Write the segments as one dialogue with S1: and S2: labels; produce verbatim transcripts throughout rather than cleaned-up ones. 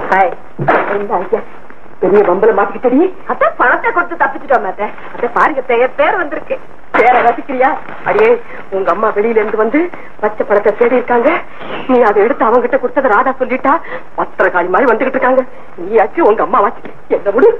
S1: பெரிய பம்பல மாட்டிக்கிட்டடி. அதான் பணத்தை கொடுத்து தப்பிச்சுட்டோம். அத பாருங்க, பேர் வந்திருக்கு. பேர ரசிக்கிறியா? அடியே, உங்க அம்மா வெளியில இருந்து வந்து பச்சை பழத்தை தேடி இருக்காங்க. நீ அதை எடுத்து அவங்க கிட்ட கொடுத்தத ராதா சொல்லிட்டா பத்திர காலி மாதிரி வந்துகிட்டு இருக்காங்க. நீயாச்சு உங்க அம்மா வாச்சு என்ன முடி.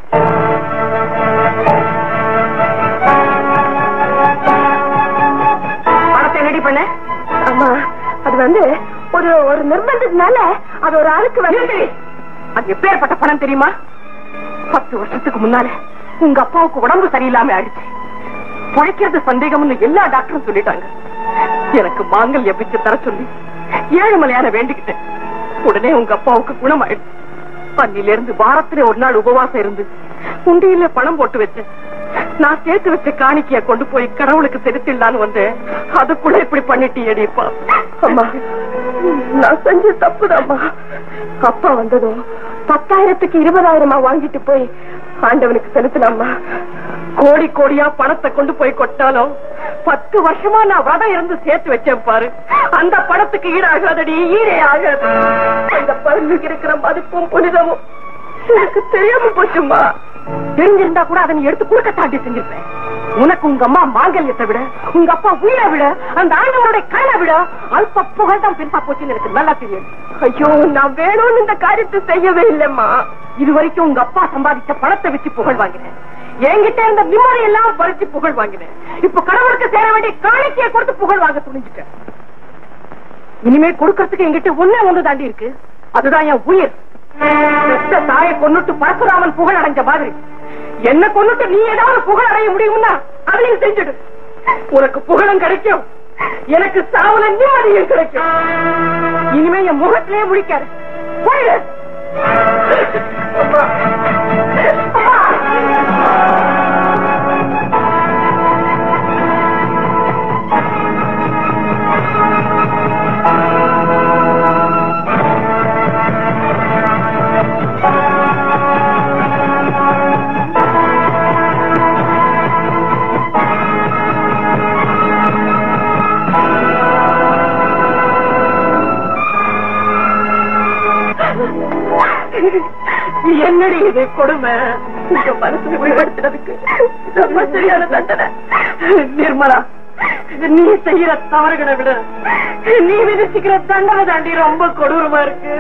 S1: பணத்தை ரெடி பண்ண. அம்மா, அது வந்து ஒரு ஒரு நிர்பந்தத்தினால அது ஒரு ஆளுக்கு வந்து. அது எப்பேற்பட்ட பணம் தெரியுமா? பத்து வருஷத்துக்கு முன்னால உங்க அப்பாவுக்கு உடம்பு சரியில்லாம ஆயிடுச்சு. பழைக்கிறது சந்தேகம்னு எல்லா டாக்டரும் சொல்லிட்டாங்க. எனக்கு மாங்கல்ய பிச்சை தர சொல்லி ஏழுமலையான வேண்டிக்கிட்டேன். உடனே உங்க அப்பாவுக்கு குணமாயிடுச்சு. அன்னில இருந்து வாரத்துல ஒரு நாள் உபவாசம் இருந்து உண்டியில பணம் போட்டு வச்சேன். நான் சேர்த்து வச்ச காணிக்கைய கொண்டு போய் கடவுளுக்கு செலுத்திடலான்னு வந்தேன். அதுக்குள்ள இப்படி பண்ணிட்டீப்பா. அம்மா, நான் செஞ்ச தப்புதாம்மா. அப்பா வந்ததும் பத்தாயிரத்துக்கு இருபதாயிரமா வாங்கிட்டு போய் ஆண்டவனுக்கு செலுத்தினாம்மா. கோடி கோடியா பணத்தை கொண்டு போய் கொட்டாலும் பத்து வருஷமா நான் விரதம் இருந்து சேர்த்து வச்சேன் பாரு. அந்த பணத்துக்கு ஈடாகாதடி, ஈடே ஆகாது. அந்த பருந்துக்கு இருக்கிற மதிப்பும் புனிதமும் எனக்கு தெரியாம போச்சுமா. தெரிஞ்சிருந்தா கூட அதை எடுத்து கொடுக்க தாண்டி செஞ்சிருப்பேன். உனக்கு உங்க அம்மா மாங்கல்யத்தை விட, உங்க அப்பா உயிரை விட, அந்த ஆண்டவனுடைய கண்ணை விட அல்ப புகழ் தான் பெருசா போச்சுன்னு எனக்கு நல்லா தெரியும். ஐயோ, நான் வேணும்னு இந்த காரியத்தை செய்யவே இல்லைம்மா. இது வரைக்கும் உங்க அப்பா சம்பாதிச்ச பணத்தை வச்சு புகழ் வாங்கினேன். என்கிட்ட இருந்த நிம்மதி எல்லாம் பறிச்சு புகழ் வாங்கினேன். இப்ப கடவுளுக்கு சேர வேண்டிய காணிக்கையை கொடுத்து புகழ் வாங்க துணிஞ்சிட்டேன். இனிமே கொடுக்கறதுக்கு என்கிட்ட ஒன்னே ஒன்று தாண்டி இருக்கு. அதுதான் என் உயிர். தாயை கொன்னுட்டு பரசுராமன் புகழ் அடைஞ்ச மாதிரி என்ன கொன்னுட்டு நீ ஏதாவது புகழ் அடைய முடியும்னா அதையும் செஞ்சுடு. உனக்கு புகழும் கிடைக்கும், எனக்கு சாவல நிம்மதியும் கிடைக்கும். இனிமே என் முகத்திலே முடிக்காரு. என்னடி இது கொடுமை? உங்க மனசு மேம்படுத்துறதுக்கு ரொம்ப சரியான தண்டனை. நிர்மலா, நீ செய்யற தவறுகளை விட நீ விதிச்சுக்கிற தண்டனை தாண்டி ரொம்ப கொடூரமா இருக்கு.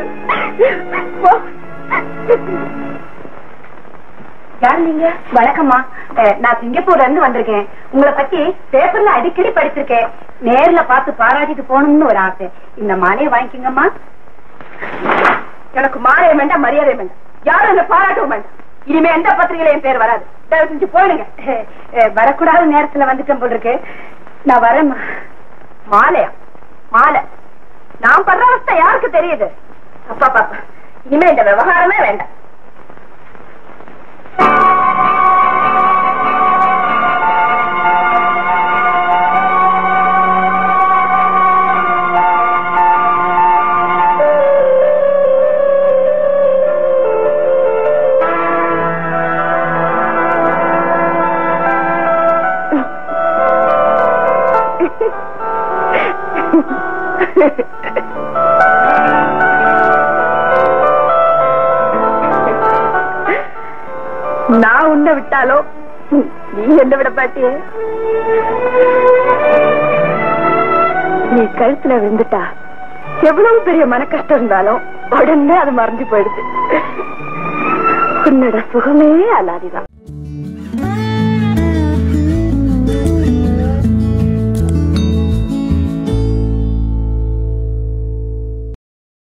S2: யார் நீங்க? வணக்கம்மா, நான் சிங்கப்பூர்ல இருந்து வந்திருக்கேன். உங்களை பத்தி பேப்பர்ல அடிக்கடி படிச்சிருக்கேன். நேர்ல பார்த்து பாராட்டிட்டு போகணும்னு ஒரு ஆசை. இந்த மாலையை வாங்கிக்கங்கம்மா.
S1: எனக்கு மாலையை வேண்டாம், மரியாதை வேண்டாம், யாரும் என்ன பாராட்டவும் வேண்டாம். இனிமே எந்த பத்திரிகையில என் பேர் வராது. தயவு செஞ்சு போயிடுங்க.
S2: வரக்கூடாத நேரத்துல வந்துட்டேன் போல் இருக்கு. நான் வரேம்மா.
S1: மாலையா? மாலை? நான் பண்ற அவஸ்தை யாருக்கு தெரியுது? அப்பா பாப்பா, இனிமே இந்த விவகாரமே வேண்டாம். நான் உன்னை விட்டாலோ நீ என்ன விட பாட்டியே? நீ கழுத்துல விழுந்துட்டா எவ்வளவு பெரிய மன கஷ்டம் இருந்தாலும் உடனே அது மறைஞ்சு போயிடுது. உன்னோட சுகமே அலாதிதான்.